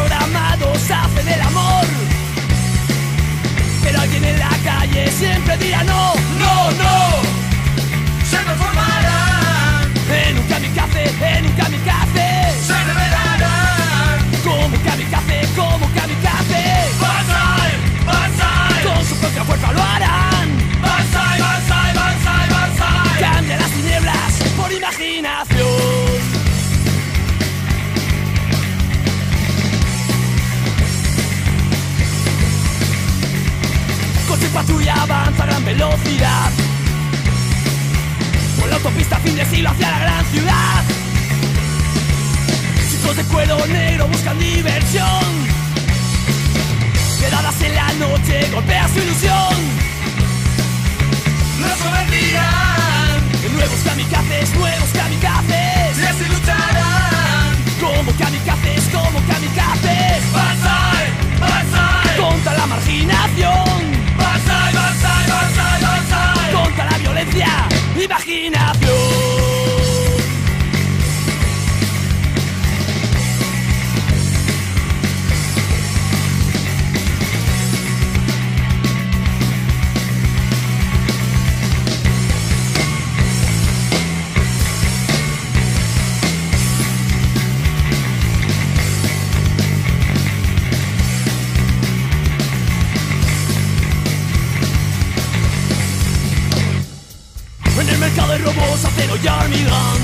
programados hacen el amor, pero alguien en la calle siempre dirá no, no, no. Se transformarán En un kamikaze, en un kamikaze. se revelarán. Como un kamikaze, como un kamikaze. Banzai, Banzai, Con su propia fuerza lo harán. Banzai, Banzai, Banzai, Banzai. Cambia las tinieblas por imaginación. Coche patrulla avanza a gran velocidad por la autopista fin de siglo hacia la gran ciudad. Chicos de cuero negro buscan diversión. Quedadas en la noche golpea su ilusión. Los convertirán, Nuevos kamikazes, nuevos kamikazes. y así lucharán. Como kamikazes, como kamikazes. Banzai, Banzai, Contra la marginación, Banzai, Banzai, Banzai, Banzai. contra la violencia, imaginación. En el mercado de robos, acero y hormigón,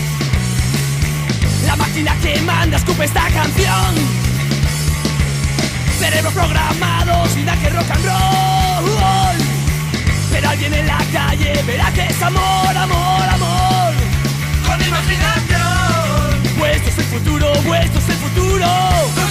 la máquina que manda escupe esta canción. Cerebros programados, vida que rock and roll. Pero alguien en la calle verá que es amor, amor, amor. Con imaginación, Vuestro es el futuro, vuestro es el futuro.